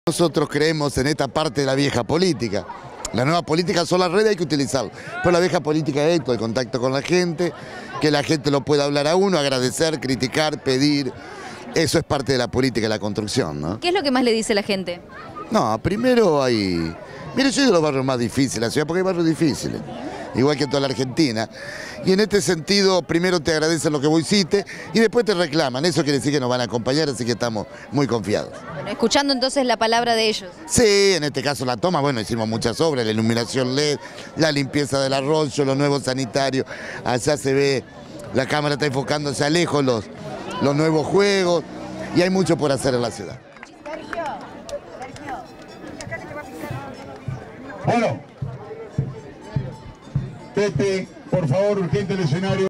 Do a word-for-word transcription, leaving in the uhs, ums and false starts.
Nosotros creemos en esta parte de la vieja política. La nueva política son las redes, hay que utilizarlo. Pero la vieja política es esto, el contacto con la gente, que la gente lo pueda hablar a uno, agradecer, criticar, pedir. Eso es parte de la política y la construcción, ¿no? ¿Qué es lo que más le dice la gente? No, primero hay... Mire, yo soy de los barrios más difíciles de la ciudad, porque hay barrios difíciles, igual que en toda la Argentina. Y en este sentido, primero te agradecen lo que vos hiciste y después te reclaman. Eso quiere decir que nos van a acompañar, así que estamos muy confiados. Bueno, escuchando entonces la palabra de ellos. Sí, en este caso la toma, bueno, hicimos muchas obras, la iluminación L E D, la limpieza del arroyo, los nuevos sanitarios. Allá se ve, la cámara está enfocándose a lejos los, los nuevos juegos y hay mucho por hacer en la ciudad. Bueno, Pepe, por favor, urgente el escenario.